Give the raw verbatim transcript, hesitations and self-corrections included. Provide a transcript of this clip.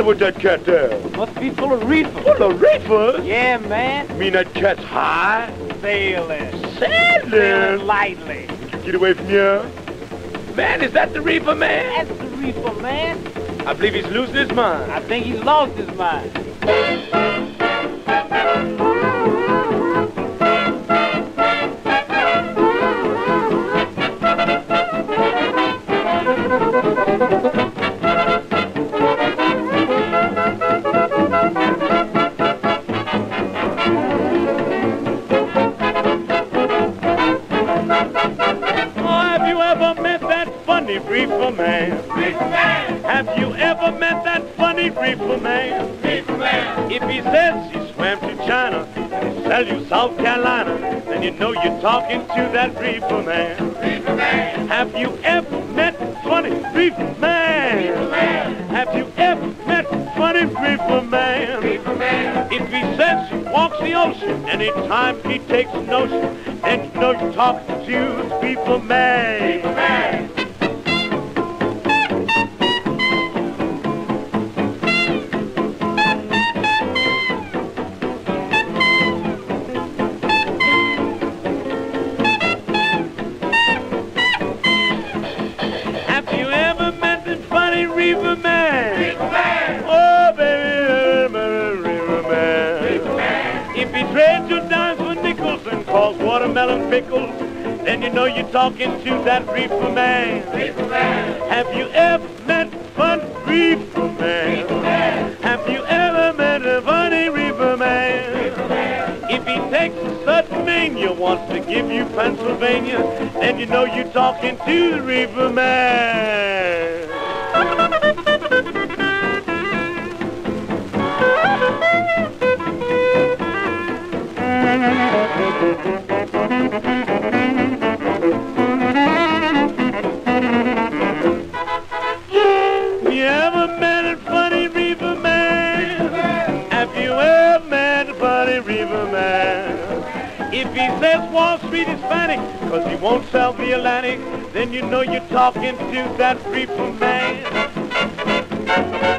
with that cat there? Must be full of reefer. Full of reefers? Yeah, man. You mean that cat's high? Sailing. Sailing? Sailing lightly. Get away from here. Man, is that the reefer man? That's the reefer, man. I believe he's losing his mind. I think he's lost his mind. Funny reefer man. Reefer man. Have you ever met that funny reefer man? Reefer man. If he says he swam to China and he sell you South Carolina, then you know you're talking to that reefer man. Reefer man. Have you ever met funny reefer man? Reefer man. Have you ever met funny reefer man? Reefer man. If he says he walks the ocean anytime he takes a notion, then you know you're talking to the reefer man. Reefer man. Reefer man. Reefer man. Oh, baby, baby, Reefer man. Reefer man. If he trades your dimes for nickels and calls watermelon pickles, then you know you're talking to that reefer man. Reefer man. Have you ever met fun reefer man? Reefer man. Have you ever met a funny reefer man? Reefer man. If he takes a sudden mania, wants to give you Pennsylvania, then you know you're talking to the reefer man. You ever met a funny reefer man? Have you ever met a funny reefer man? If he says Wall Street is Hispanic, cause he won't sell the Atlantic, then you know you're talking to that reefer man.